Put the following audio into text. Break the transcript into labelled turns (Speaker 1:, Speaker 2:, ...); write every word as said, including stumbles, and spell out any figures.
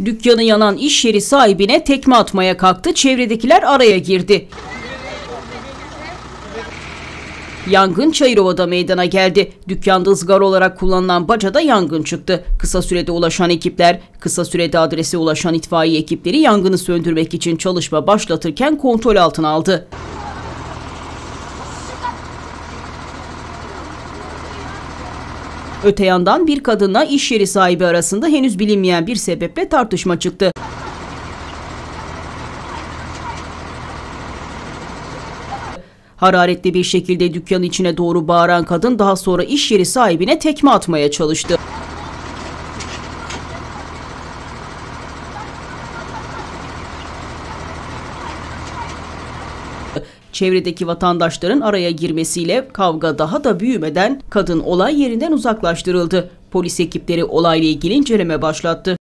Speaker 1: Dükkanı yanan iş yeri sahibine tekme atmaya kalktı, çevredekiler araya girdi. Yangın Çayırova'da meydana geldi. Dükkanda ızgara olarak kullanılan bacada yangın çıktı. Kısa sürede ulaşan ekipler, kısa sürede adrese ulaşan itfaiye ekipleri yangını söndürmek için çalışma başlatırken kontrol altına aldı. Öte yandan bir kadınla iş yeri sahibi arasında henüz bilinmeyen bir sebeple tartışma çıktı. Hararetli bir şekilde dükkanın içine doğru bağıran kadın daha sonra iş yeri sahibine tekme atmaya çalıştı. Çevredeki vatandaşların araya girmesiyle kavga daha da büyümeden kadın olay yerinden uzaklaştırıldı. Polis ekipleri olayla ilgili inceleme başlattı.